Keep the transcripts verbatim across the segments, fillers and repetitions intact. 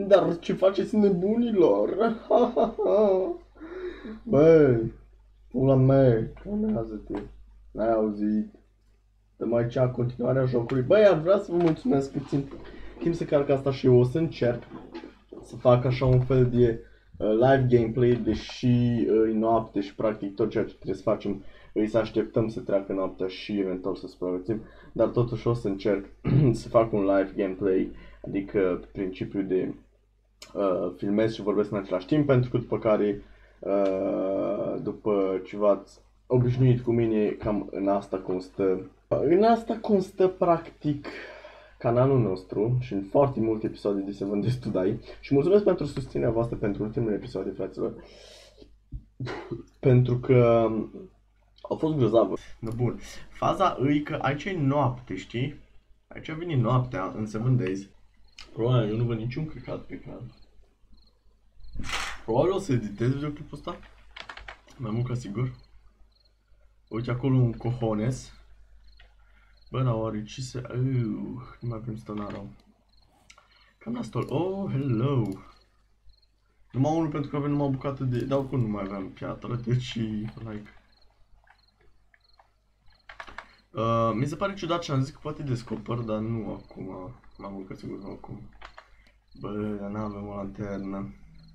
Dar ce faceți nebunilor? Ha, ha, ha. Băi, pula mea, calmează-te. N-ai auzit? Dăm aici continuarea jocului. Băi, ar vrea să vă mulțumesc că țin timp să carc asta și eu o să încerc să fac așa un fel de uh, live gameplay, deși uh, e noapte și practic tot ceea ce trebuie să facem îi să așteptăm să treacă noaptea și eventual să supraviețuim, dar totuși o să încerc să fac un live gameplay, adică pe principiu de uh, filmez și vorbesc în același timp, pentru că după care uh, după ce v-ați obișnuit cu mine, cam în asta constă în asta constă practic canalul nostru și în foarte multe episoade de Seven Days to Die. Și mulțumesc pentru susținerea voastră pentru ultimele episoade, fraților. Pentru că au fost grozavă. No, bun. Faza e că aici e noapte, știi? Aici vine noaptea în Seven Days. Probabil eu nu văd niciun căcat pe ecran. Probabil o să editez videoclipul ăsta. Mai mult ca sigur. Uite acolo un cojones. Bă, dar oare ce se... Uuu, nu mai avem stonarul. Cam nasol. Oh, hello! Numai unul pentru că avem numai o bucată de... Dar oricum nu mai aveam piatră, deci... Like... Uh, mi se pare ciudat ce am zis că poate descoper, dar nu acum. Mai mult ca sigur nu acum. Bă, dar n-avem o lanternă.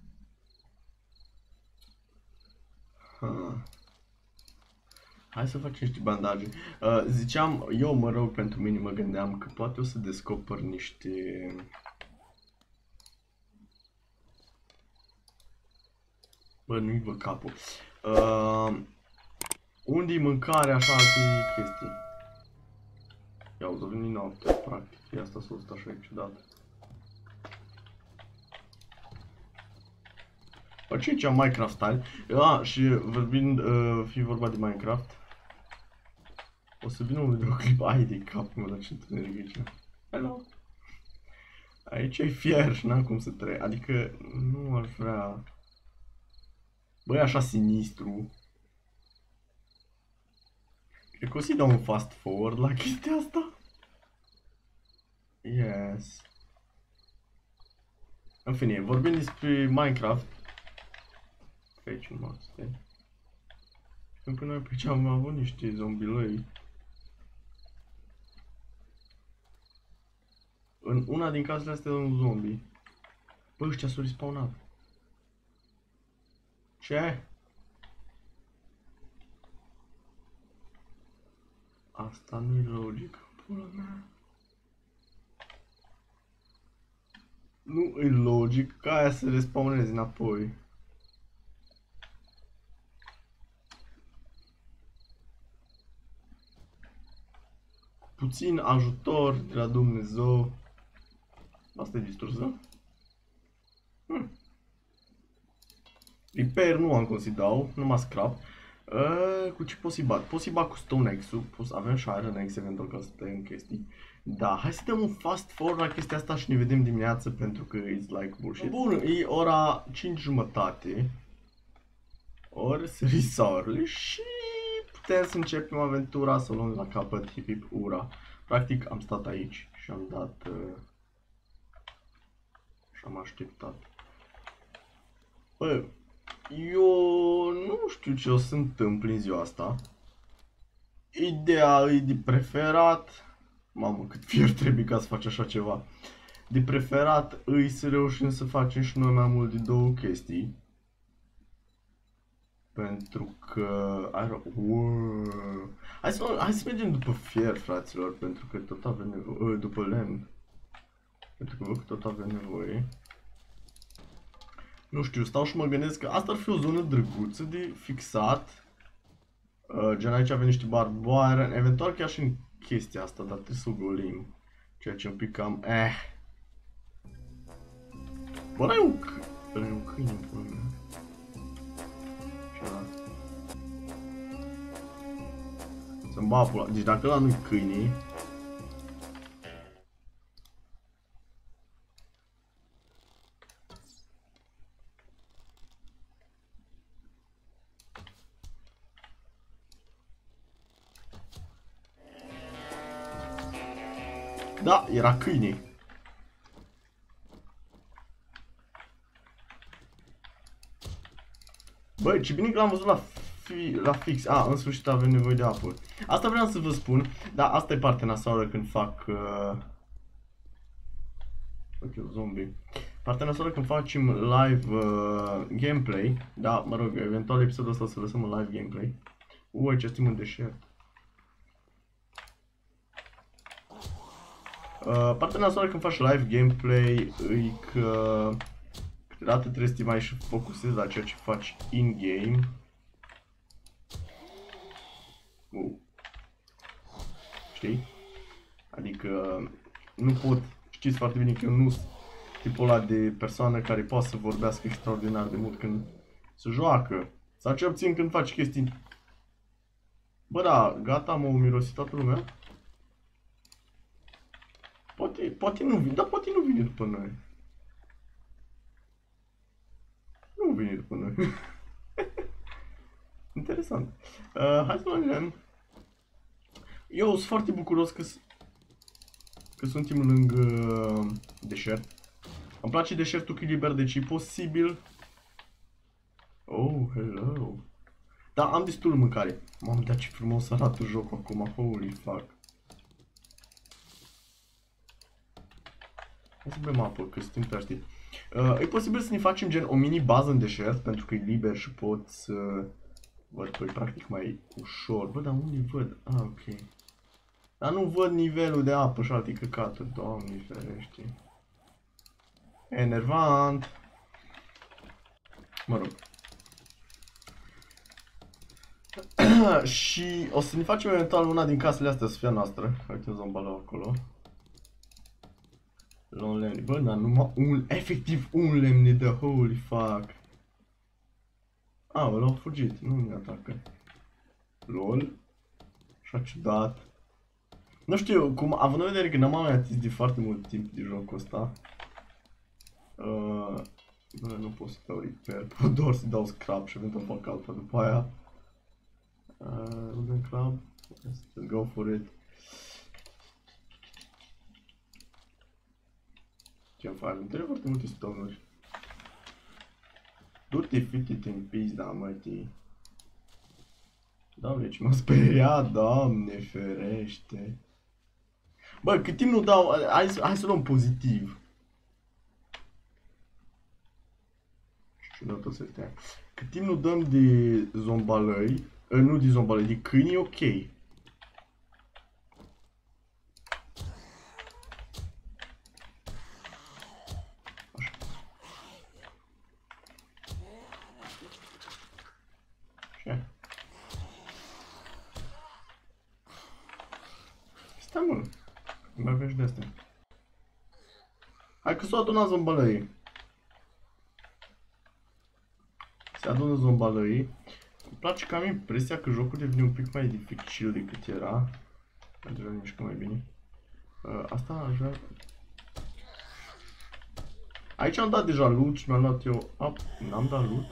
Ha. Hai să facem niște bandaje. Uh, ziceam, eu mă rog pentru mine, mă gândeam că poate o să descoper niște... Bă, nu-i văd capul. Uh, unde-i mâncare, așa, alte chestii. Ia uite, veni noaptea, practic. E asta s-a stat așa ciudat. Bă, ce aici Minecraft style? Ah, și vorbind, uh, fi vorba de Minecraft. O să vină un videoclip, ai de cap, mă, dar ce întuneric aici. Hello! Aici e fier și n-am cum să trec, adică nu aș vrea... Băi, așa sinistru. Cred că o să-i dau un fast forward la chestia asta. Yes. În fine, vorbim despre Minecraft. Pe aici un mod, stai. Știu că noi pe aici am avut niște zombilăi. În una din casele astea e un zombie. Bă, ăștia s-au respawnat. Ce? Asta nu-i logic, pula mea. Nu-i logic ca aia să respawneze înapoi. Puțin ajutor de la Dumnezeu. Asta e distrusă. Hmm. Repair nu am cum să-i dau, numai scrap. Uh, cu ce pot să-i bat? Pot să-i bat cu Stone Axe-ul, avem și Iron Axe eventual ca să tăiem chestii. Da, hai să dăm un fast forward la chestia asta și ne vedem dimineață pentru că it's like bullshit. Bun, e ora cinci jumătate. Ori sări soarele și putem să începem aventura, să o luăm la capăt, hip hip ura. Practic am stat aici și am dat... Uh, și am așteptat. Bă, eu nu știu ce o să întâmple în ziua asta. Ideea e de preferat. Mamă, cât fier trebuie ca să faci așa ceva. De preferat îi să reușim să facem și noi mai mult de două chestii. Pentru că... Wow. Hai, să, hai să mergem după fier, fraților, pentru că tot avem nevoie. După lemn. Pentru că văd că tot avem nevoie. Nu știu, stau și mă gândesc că asta ar fi o zonă drăguță de fixat. Uh, gen aici avem niște barboare, eventual chiar și în chestia asta, dar trebuie să o golim. Ceea ce un pic cam... Eh. Bă, ăla e un, ăla e un câine în pula mea. Ce-ăla? Să-mi bag pula. Deci dacă ăla nu-i câine... Da, era câine. Băi, ce bine că l-am văzut la, fi, la fix. A, în sfârșit avem nevoie de apă. Asta vreau să vă spun, dar asta e partea nasoară când fac... Uh... Ok, zombie. Partea nasoară când facem live uh, gameplay. Da, mă rog, eventual episodul ăsta să lăsăm în live gameplay. Ui, ce stim în deșert. Uh, partea nasoară când faci live gameplay e că câteodată trebuie să te mai și focusezi la ceea ce faci in-game. Uh. Știi? Adică nu pot, știți foarte bine că eu nu sunt tipul ăla de persoană care poate să vorbească extraordinar de mult când se joacă. Sau ce obțin când faci chestii. Bă, da, gata, m-a mirosit toată lumea. Poate, poate nu vine, dar poate nu vine după noi. Nu vine după noi. Interesant. Uh, hai să mergem. Eu sunt foarte bucuros că, că suntem lângă deșert. Îmi place deșertul că e liber, deci e posibil. Oh, hello. Da, am destul mâncare. Mamă, dar ce frumos arată jocul acum, holy fuck. Hai să bem apă, că suntem tăști. Uh, e posibil să ne facem gen o mini bază în deșert, pentru că e liber și pot să... Văd că e practic mai ușor. Bă, dar unde văd? Ah, ok. Dar nu văd nivelul de apă și alte căcaturi, doamne ferește. Enervant. Mă rog. Și o să ne facem eventual una din casele astea să fie a noastră. Uite un zombalou acolo. Un lemn. Bă, dar numai un, efectiv un lemn ne dă, holy fuck. Aoleu, au fugit, nu ne atacă. Lol. Așa ciudat. Nu știu, cum, având în vedere că n-am mai atins de foarte mult timp de jocul ăsta. Uh, bă, nu pot să dau repair, pot doar să dau scrap și eventual fac alta după aia. Uh, Wooden club, let's go for it. Ce-mi fac? Îmi trebuie foarte multe stone-uri. Du-te fitit în pizda, mătii. Doamne, ce m-a speriat, Doamne ferește. Bă, cât timp nu dau, hai, hai să luăm pozitiv. Ciudat o să stea. Cât timp nu dăm de zombalăi, nu de zombalăi, de câini e ok. Așa. Stai mă, mai avem și de astea. Hai că s-o adunat zombalăii. Se adună zombalăii. Îmi place că am impresia că jocul devine un pic mai dificil decât era. Deja ne mișcă mai bine. Uh, asta aș vrea... Aici am dat deja loot și mi-am luat eu... Ah, n-am dat loot?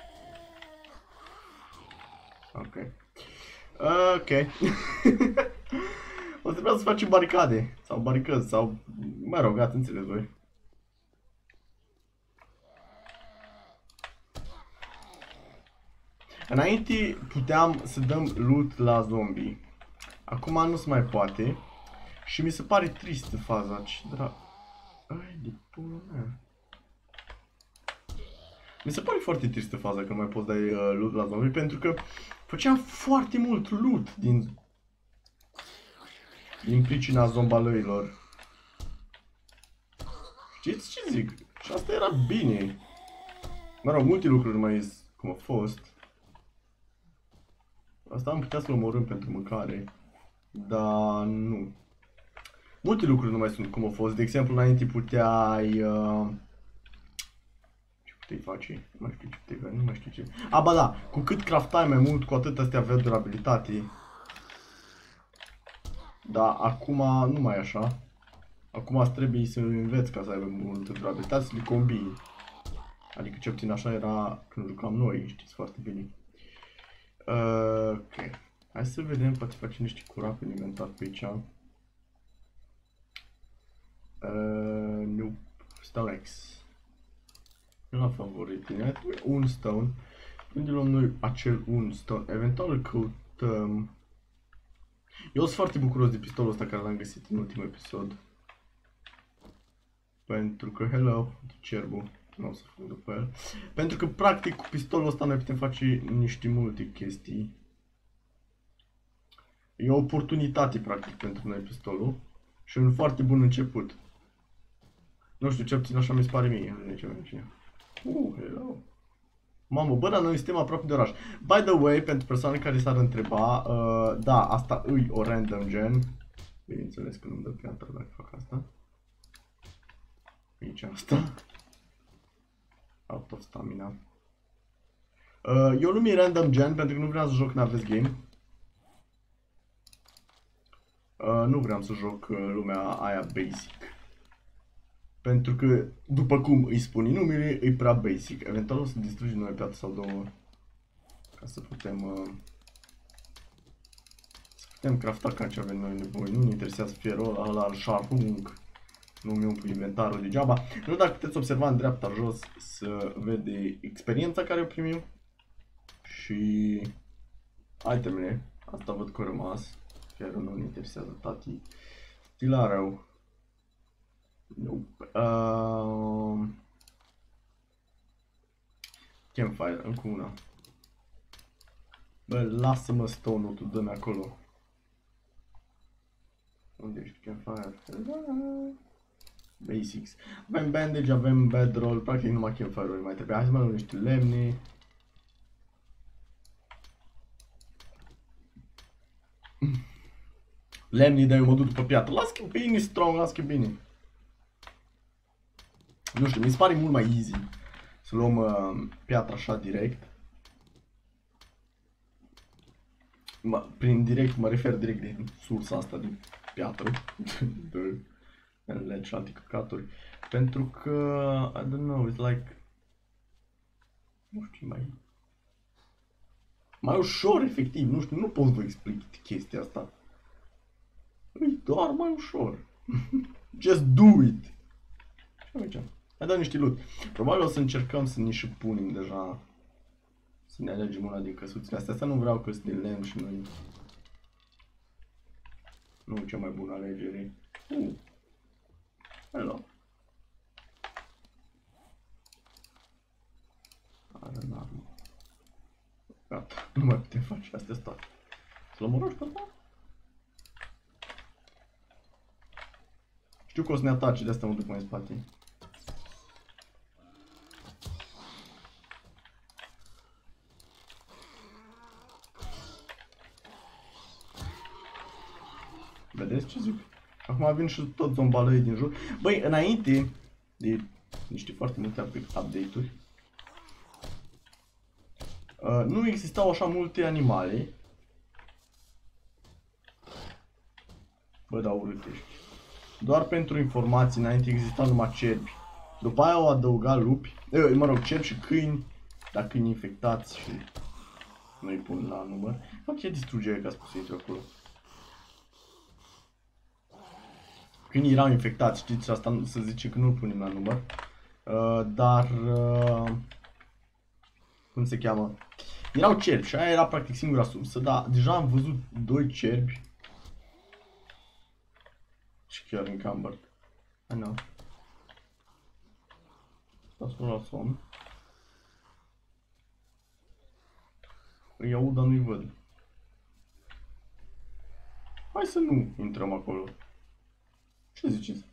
Ok. Uh, ok. O să trebuia să facem baricade. Sau baricăzi, sau... Mă rog, ați înțeles voi. Înainte puteam să dăm loot la zombie. Acum nu se mai poate. Și mi se pare tristă faza. Ce dra... Ai de pula mea. Mi se pare foarte tristă faza că nu mai poți da uh, loot la zombie. Pentru că făceam foarte mult loot din... Din pricina zombalăilor. Știți ce zic? Și asta era bine. Mă rog, multe lucruri mai ies cum a fost. Asta am putea să-l omorâm pentru mâncare. Dar nu. Multe lucruri nu mai sunt cum au fost. De exemplu, înainte puteai... Uh... Ce puteai face? Nu mai știu ce puteai face, nu mai știu ce... A, ba da, cu cât craftai mai mult, cu atât astea aveau durabilitate. Dar acum nu mai e așa. Acum îți trebuie să înveți ca să aibă multă durabilitate, să le combini. Adică ce puțin așa era când jucam noi, știți foarte bine. Uh, ok. Hai să vedem, poate facem niște curap în inventar pe aici. Uh, nu. Stone X. Nu la favorit. Ne trebuie un stone. Unde luăm noi acel un stone? Eventual îl căutăm. Eu sunt foarte bucuros de pistolul ăsta care l-am găsit în ultimul episod. Pentru că, hello, cerbul, nu o să fug după el. Pentru că, practic, cu pistolul ăsta noi putem face niște multe chestii. E o oportunitate, practic, pentru noi pistolul. Și un foarte bun început. Nu știu, ce puțin așa mi se pare mie. Uh, hello. Mamă, bă, dar noi suntem aproape de oraș. By the way, pentru persoane care s-ar întreba, uh, da, asta îi o random gen. Bineînțeles că nu-mi dă piatră dacă fac asta. Nici asta. Out of stamina. Uh, eu nu-mi random gen pentru că nu vreau să joc Naves Game. Uh, nu vreau să joc uh, lumea aia basic. Pentru că, după cum îi spune numele, e prea basic. Eventual o să distrugem noi piatră sau două. Ca să putem... Uh, să putem crafta ca ce avem noi nevoie. Nu ne interesează fierul ăla, ăla, șarpung. Nu-mi umplu inventarul degeaba. Nu, dacă puteți observa în dreapta jos să vede experiența care o primim. Și itemele. Asta văd că a rămas. Fierul nu ne interesează, tati. Stilarul. Nope. Uh... Campfire, încă una. Bă, lasă-mă stone-ul, tu dă-mi acolo. Unde ești campfire? Basics. Avem bandage, avem bedroll, practic numai campfire-uri mai trebuie. Hai să mai luăm niște lemne. Lemnii, dar eu mă duc după piatră. Las că bine, strong, las că bine. Nu știu, mi se pare mult mai easy să luăm uh, piatra așa direct. Mă, prin direct, mă refer direct din sursa asta de piatră. De ledge și alte căcaturi. Pentru că, I don't know, it's like... Nu știu, mai... Mai ușor, efectiv, nu știu, nu pot să vă explic chestia asta. E doar mai ușor. Just do it. Și aici. Hai dat niște loot. Probabil o să încercăm să ne și punem deja. Să ne alegem una din căsuțile astea. Asta nu vreau că sunt de lemn și noi. Nu e cea mai bună alegere. Uh. Hello. Iron armor. Gata, nu mai putem face astea toate. Să luăm oraș pe asta? Știu că o să ne atace, de asta mă duc mai în spate. Vedeți ce zic? Acum vin și tot zombalăii din jur. Băi, înainte de niște foarte multe update-uri, uh, nu existau așa multe animale. Bă, da, urât ești. Doar pentru informații, înainte existau numai cerbi. După aia au adăugat lupi, eh, mă rog, cerbi și câini, dar câini infectați și nu-i pun la număr. Ok, distrugere, că a spus intru acolo. Câinii erau infectați, știți, asta se zice că nu-l punem la număr. Uh, dar, uh, cum se cheamă? Erau cerbi și aia era practic singura sursă, dar deja am văzut doi cerbi. Și chiar encumbered. I know. Stați la somn. Îi aud, dar nu-i văd. Hai să nu intrăm acolo. Ce ziceți?